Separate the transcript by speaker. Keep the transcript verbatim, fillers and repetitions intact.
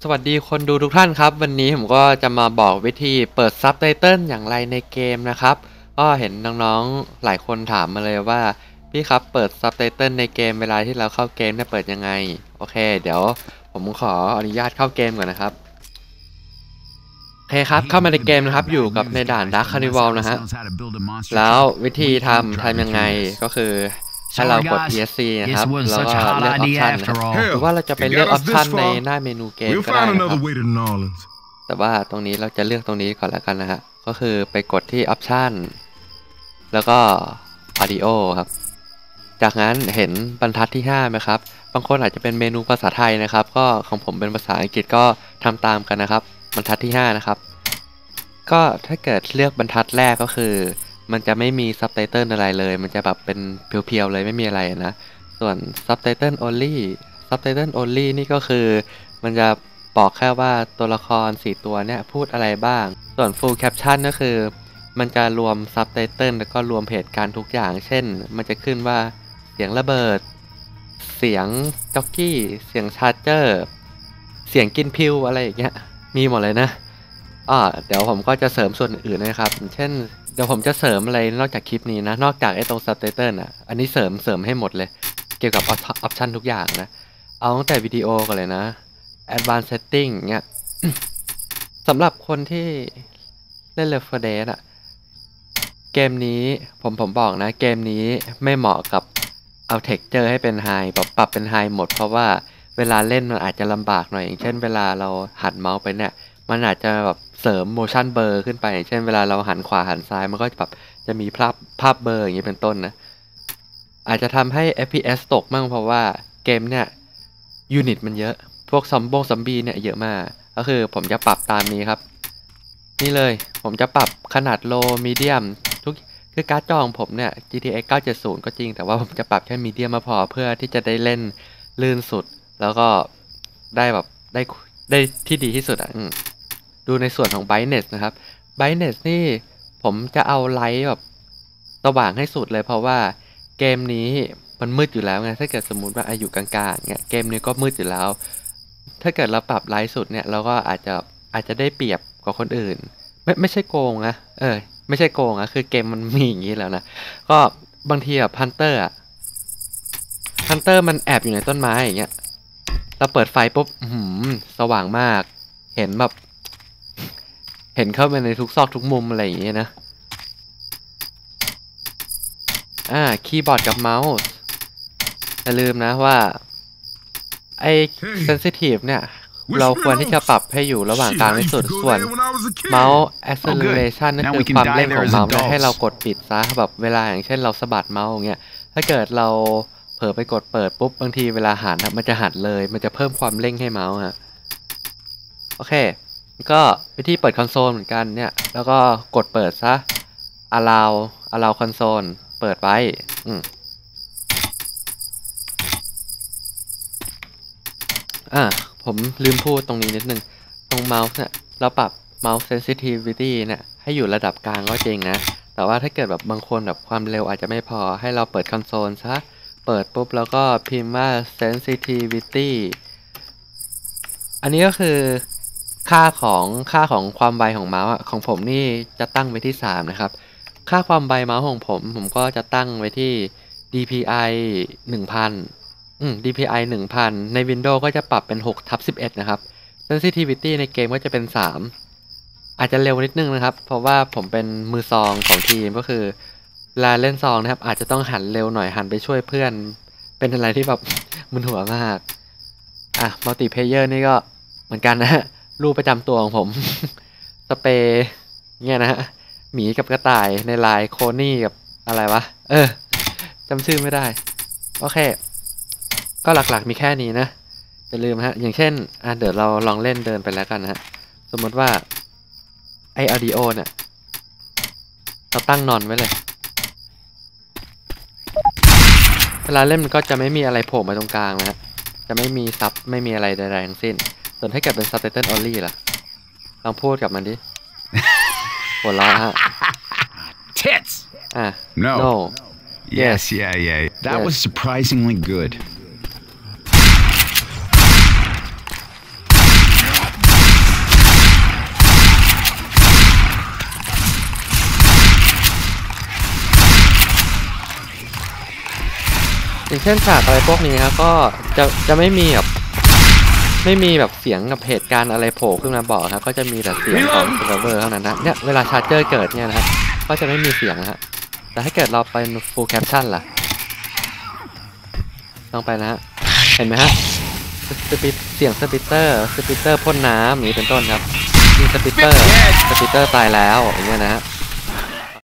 Speaker 1: สวัสดีคนดูทุกท่านครับวันนี้ผมก็จะมาบอกวิธีเปิดซับไตเติลอย่างไรในเกมนะครับก็เห็นน้องๆหลายคนถามมาเลยว่าพี่ครับเปิดซับไตเติลในเกมเวลาที่เราเข้าเกมเนี่ยเปิดยังไงโอเคเดี๋ยวผมขออนุญาตเข้าเกมก่อนนะครับโอเคครับเข้ามาในเกมนะครับอยู่กับในด่าน Dark Carnival นะฮะแล้ววิธีทำทำยังไงก็คือให้เรากด อี เอส ซี นะครับแล้วก็เลือกออปชันนะครับหรือว่าเราจะไปเลือกออปชันในหน้าเมนูเกมก็ได้นะครับแต่ว่าตรงนี้เราจะเลือกตรงนี้ก่อนแล้วกันนะฮะก็คือไปกดที่ออปชันแล้วก็ Audio ครับจากนั้นเห็นบรรทัดที่ห้าไหมครับบางคนอาจจะเป็นเมนูภาษาไทยนะครับก็ของผมเป็นภาษาอังกฤษก็ทำตามกันนะครับบรรทัดที่ห้านะครับก็ถ้าเกิดเลือกบรรทัดแรกก็คือมันจะไม่มีซับไตเติลอะไรเลยมันจะแบบเป็นเพียวๆเลยไม่มีอะไรนะส่วนซับไตเติล only ซับไตเติล only นี่ก็คือมันจะบอกแค่ว่าตัวละครสี่ตัวเนี่ยพูดอะไรบ้างส่วน full caption ก็คือมันจะรวมซับไตเติลแล้วก็รวมเหตุการณ์ทุกอย่างเช่นมันจะขึ้นว่าเสียงระเบิดเสียงจ็อกกี้เสียงชาร์เจอร์เสียงกินพิวอะไรอย่างเงี้ยมีหมดเลยนะอ่าเดี๋ยวผมก็จะเสริมส่วนอื่นนะครับเช่นเดี๋ยวผมจะเสริมอะไรนอกจากคลิปนี้นะนอกจากไอ้ตรง subtitle อ่ะอันนี้เสริมเสริมให้หมดเลยเกี่ยวกับออปชันทุกอย่างนะเอาตั้งแต่วิดีโอก่อนเลยนะ advanced setting เงี้ย สำหรับคนที่เล่น Left โฟร์ Dead อ่ะเกมนี้ผมผมบอกนะเกมนี้ไม่เหมาะกับเอา texture ให้เป็น high แบบปรับเป็น high หมดเพราะว่าเวลาเล่นมันอาจจะลำบากหน่อยอย่างเช่นเวลาเราหันเมาส์ไปเนี่ยมันอาจจะแบบเสริม motion blur ขึ้นไปอย่างเช่นเวลาเราหันขวาหันซ้ายมันก็แบบจะมีภาพภาพเบลออย่างนี้เป็นต้นนะอาจจะทำให้ เอฟ พี เอส ตกมั่งเพราะว่าเกมเนี่ยยูนิตมันเยอะพวกซอมบงซอมบี้เนี่ยเยอะมากก็คือผมจะปรับตามนี้ครับนี่เลยผมจะปรับขนาด low medium ทุกคือการ์ดจอของผมเนี่ย จี ที เอ็กซ์ เก้าเจ็ดศูนย์ ก็จริงแต่ว่าผมจะปรับแค่ medium มาพอเพื่อที่จะได้เล่นลื่นสุดแล้วก็ได้แบบได้ได้ที่ดีที่สุดอ่ะดูในส่วนของ brightness นะครับ brightness นี่ผมจะเอาไลท์แบบสว่างให้สุดเลยเพราะว่าเกมนี้มันมืดอยู่แล้วไงถ้าเกิดสมมุติว่าอายุกลางๆเงี้ยเกมนี้ก็มืดอยู่แล้วถ้าเกิดเราปรับไลท์สุดเนี่ยเราก็อาจจะอาจจะได้เปรียบกว่าคนอื่นไม่ไม่ใช่โกงนะเออไม่ใช่โกงอะคือเกมมันมีอย่างนี้แล้วนะก็บางทีแบบฮันเตอร์อะฮันเตอร์มันแอบอยู่ในต้นไม้อย่างเงี้ยเราเปิดไฟปุ๊บหืมสว่างมากเห็นแบบเห็นเข้าไปในทุกซอกทุกมุมอะไรอย่างเงี้ยนะอ่าคีย์บอร์ดกับเมาส์อย่าลืมนะว่าไอ้ sensitive เนี่ยเราควรที่จะปรับให้อยู่ระหว่างกลางที่สุดส่วนเมาส์ acceleration นั่นคือความเร่งของเมาส์ให้เรากดปิดซะแบบเวลาอย่างเช่นเราสะบัดเมาส์อย่างเงี้ยถ้าเกิดเราเผลอไปกดเปิดปุ๊บบางทีเวลาหันมันจะหันเลยมันจะเพิ่มความเร่งให้เมาส์ฮะโอเคก็วิธีเปิดคอนโซลเหมือนกันเนี่ยแล้วก็กดเปิดซะ allow allow console เปิดไว้อืมอ่าผมลืมพูดตรงนี้นิดนึงตรงเมาส์เนี่ยเราปรับ mouse sensitivity เนี่ยให้อยู่ระดับกลางก็จริงนะแต่ว่าถ้าเกิดแบบบางคนแบบความเร็วอาจจะไม่พอให้เราเปิดคอนโซลซะเปิดปุ๊บแล้วก็พิมพ์ว่า sensitivity อันนี้ก็คือค่าของค่าของความไวของเมาส์ของผมนี่จะตั้งไว้ที่สามนะครับค่าความไวเมาส์ของผมผมก็จะตั้งไว้ที่ ดี พี ไอ หนึ่งพันอืม ดี พี ไอ หนึ่งพันใน Windows ก็จะปรับเป็นหกทับสิบเอ็ดนะครับ Sensitivity ในเกมก็จะเป็นสามอาจจะเร็วนิดนึงนะครับเพราะว่าผมเป็นมือซองของทีมก็คือเวลาเล่นซองนะครับอาจจะต้องหันเร็วหน่อยหันไปช่วยเพื่อนเป็นอะไรที่แบบมึนหัวมากอ่ะมัลติเพลเยอร์นี่ก็เหมือนกันนะฮะรูปประจำตัวของผม สเปรย์เนี่ยนะฮะหมีกับกระต่ายในลายโคนี่กับอะไรวะเออจำชื่อไม่ได้โอเคก็หลักๆมีแค่นี้นะอย่าลืมฮะอย่างเช่นอ่ะเดี๋ยวเราลองเล่นเดินไปแล้วกันนะฮะสมมติว่าไอออดิโอเนี่ยเราตั้งนอนไว้เลยเวลาเล่นมันก็จะไม่มีอะไรโผล่มาตรงกลางนะฮะจะไม่มีซับไม่มีอะไรใดๆทั้งสิ้นส่วนถ้าเกิดเป็น subtitle only ล่ะลองพูดกับมันดิหัวเราะฮะ
Speaker 2: Tits.
Speaker 1: อ่ะ
Speaker 2: No.
Speaker 1: no
Speaker 2: Yes, yeah, yeah. That
Speaker 1: Yes.
Speaker 2: was surprisingly good.
Speaker 1: อย่างเช่นฉากอะไรพวกนี้ครับก็จะจะไม่มีแบบไม่มีแบบเสียงกับเหตุการณ์อะไรโผล่ขึ้นมาบอกครับก็จะมีแต่เสียงของเซิร์ฟเวอร์เท่านั้นนะเนี่ยเวลาชาร์เจอร์เกิดเนี่ยนะครับก็จะไม่มีเสียงฮะแต่ถ้าเกิดเราเป็น full caption ล่ะต้องไปนะฮะเห็นไหมฮะสปิเสียงสปิตเตอร์สปิตเตอร์พ่นน้ำอย่างนี้เป็นต้นครับมีสปิตเตอร์สปิตเตอร์ตายแล้วอย่างเงี้ยนะฮะ